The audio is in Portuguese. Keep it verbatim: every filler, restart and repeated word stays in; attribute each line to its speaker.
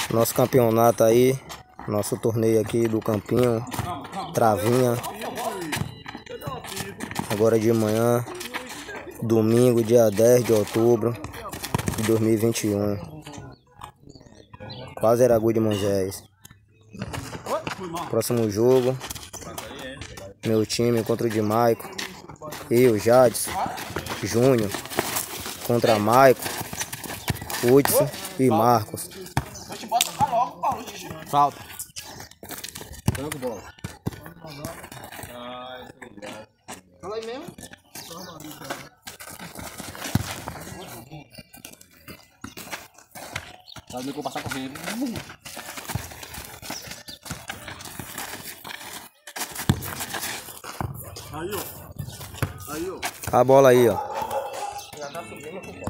Speaker 1: Nosso campeonato aí, nosso torneio aqui do Campinho, Travinha. Agora de manhã, domingo, dia dez de outubro de dois mil e vinte e um. Quase Aragu de Moisés. Próximo jogo, meu time contra o de Maico. Eu, Jadson, Júnior contra Maico, Hudson e Marcos.
Speaker 2: Falta.
Speaker 3: Tranco, bola.
Speaker 2: Fala aí mesmo. Sabe que eu vou passar correndo.
Speaker 3: Aí, ó. Aí, ó.
Speaker 1: A bola aí, ó.
Speaker 2: Já tá subindo.